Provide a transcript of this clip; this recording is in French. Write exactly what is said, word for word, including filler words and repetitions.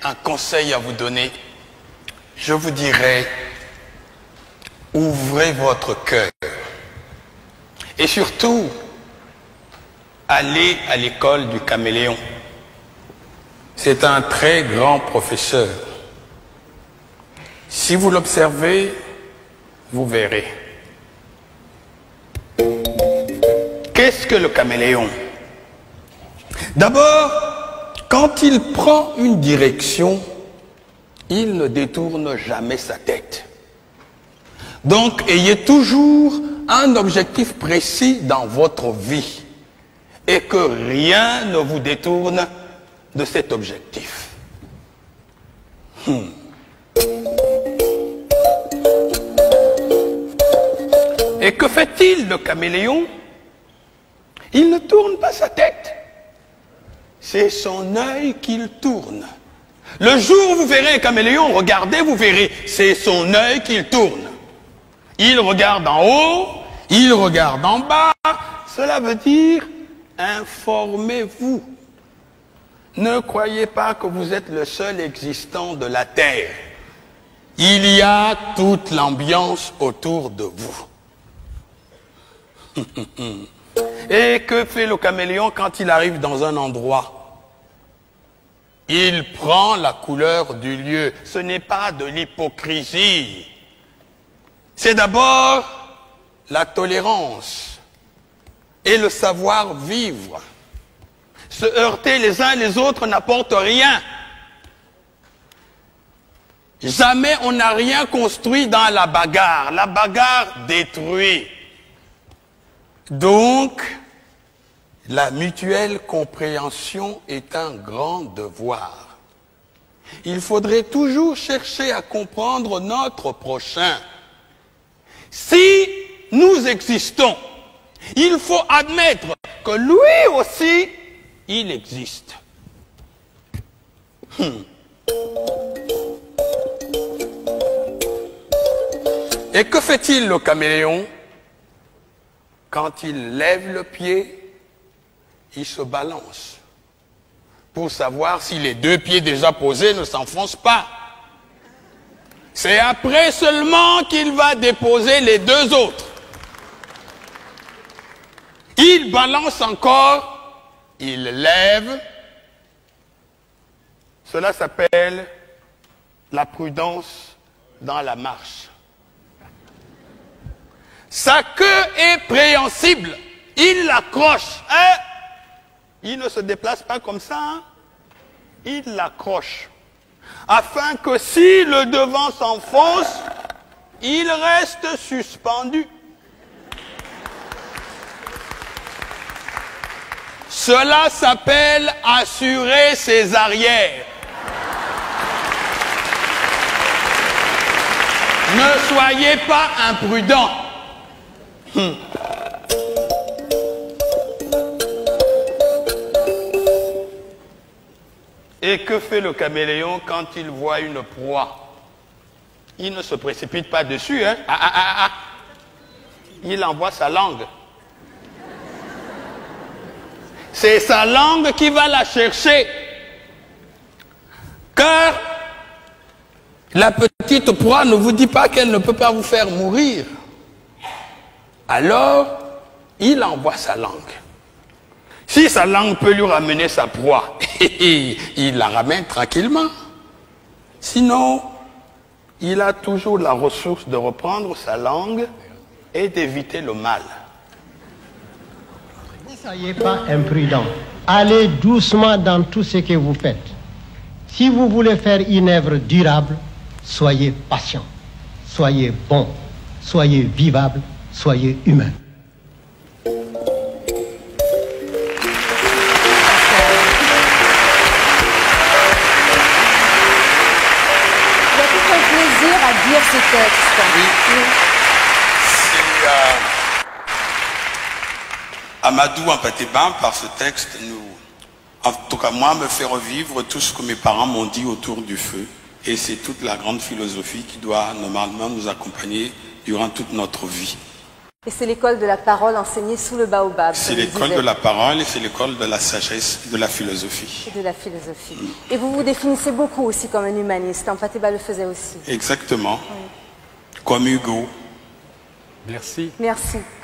un conseil à vous donner, je vous dirais, ouvrez votre cœur. Et surtout, allez à l'école du caméléon. C'est un très grand professeur. Si vous l'observez, vous verrez. Qu'est-ce que le caméléon? D'abord, quand il prend une direction, il ne détourne jamais sa tête. Donc, ayez toujours un objectif précis dans votre vie et que rien ne vous détourne de cet objectif. Hmm. Et que fait-il, le caméléon? Il ne tourne pas sa tête. C'est son œil qu'il tourne. Le jour où vous verrez un caméléon, regardez, vous verrez, c'est son œil qu'il tourne. Il regarde en haut, il regarde en bas. Cela veut dire, informez-vous. Ne croyez pas que vous êtes le seul existant de la Terre. Il y a toute l'ambiance autour de vous. Et que fait le caméléon quand il arrive dans un endroit? Il prend la couleur du lieu. Ce n'est pas de l'hypocrisie. C'est d'abord la tolérance et le savoir-vivre. Se heurter les uns les autres n'apporte rien. Jamais on n'a rien construit dans la bagarre. La bagarre détruit. Donc, la mutuelle compréhension est un grand devoir. Il faudrait toujours chercher à comprendre notre prochain. Si nous existons, il faut admettre que lui aussi, il existe. Hmm. Et que fait-il, le caméléon? Quand il lève le pied, il se balance pour savoir si les deux pieds déjà posés ne s'enfoncent pas. C'est après seulement qu'il va déposer les deux autres. Il balance encore, il lève. Cela s'appelle la prudence dans la marche. Sa queue est préhensible. Il l'accroche. Hein? Il ne se déplace pas comme ça. Hein? Il l'accroche. Afin que si le devant s'enfonce, il reste suspendu. Cela s'appelle assurer ses arrières. Ne soyez pas imprudents. Hum. Et que fait le caméléon quand il voit une proie? Il ne se précipite pas dessus, hein? Ah, ah, ah, ah. Il envoie sa langue. C'est sa langue qui va la chercher. Car la petite proie ne vous dit pas qu'elle ne peut pas vous faire mourir. Alors, il envoie sa langue. Si sa langue peut lui ramener sa proie, il la ramène tranquillement. Sinon, il a toujours la ressource de reprendre sa langue et d'éviter le mal. Ne soyez pas imprudent. Allez doucement dans tout ce que vous faites. Si vous voulez faire une œuvre durable, soyez patient, soyez bon, soyez vivable, soyez humain. À dire ce texte. Oui. Oui. C'est euh, Amadou Ampateba, par ce texte, nous, en tout cas moi, me fait revivre tout ce que mes parents m'ont dit autour du feu. Et c'est toute la grande philosophie qui doit normalement nous accompagner durant toute notre vie. Et c'est l'école de la parole enseignée sous le baobab. C'est l'école de la parole et c'est l'école de la sagesse, de la philosophie. Et de la philosophie. Mm. Et vous vous définissez beaucoup aussi comme un humaniste. Mpateba le faisait aussi. Exactement. Oui. Comme Hugo. Merci. Merci.